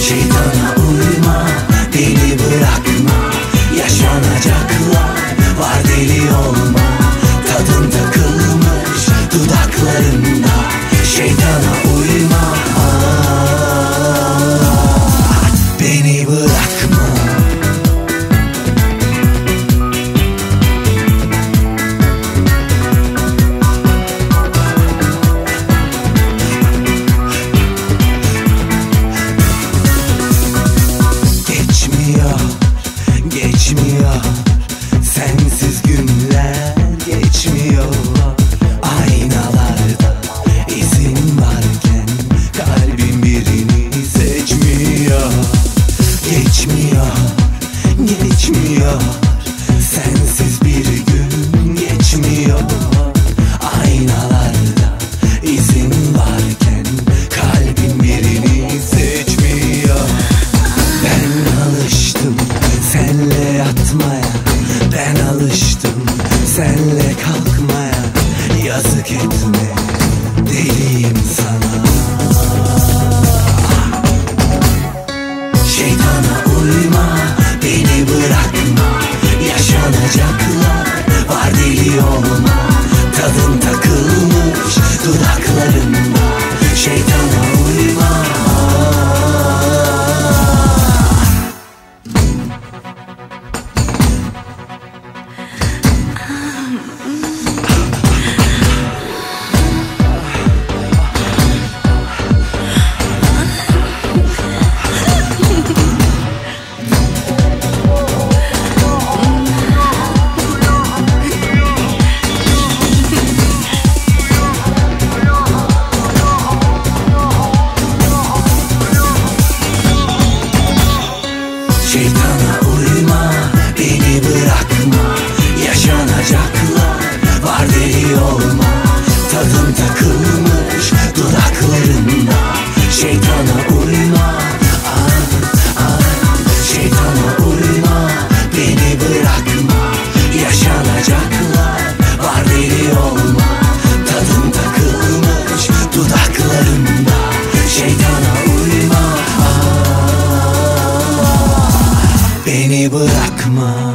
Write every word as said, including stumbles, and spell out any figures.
Şeytana uyma, beni bırakma. Yaşanacaklar var, deli olma. Tadın takılmış dudaklarında. Şeytana uyma, beni bırakma. Geçmiyor, geçmiyor, sensiz günler geçmiyor. Aynalarda izin varken kalbim birini seçmiyor. Geçmiyor, geçmiyor, sensiz bir gün geçmiyor. Aynalarda izin varken kalbim birini seçmiyor. Ben alıştım senle yatmaya, ben alıştım senle kalkmaya. Yazık etme, deliyim sana. Şeytana uyma, beni bırakma. Yaşanacaklar var, deli olma. Tadın takılmış dudaklarında. Şeytana uyma. Şeytana uyma, beni bırakma. Yaşanacaklar var, deli olma. Tadın takılmış dudaklarında. Şeytana uyma, ah, ah. Şeytana uyma, beni bırakma. Yaşanacaklar var, deli olma. Tadın takılmış dudaklarında. Şeytana uyma, ah. Beni bırakma.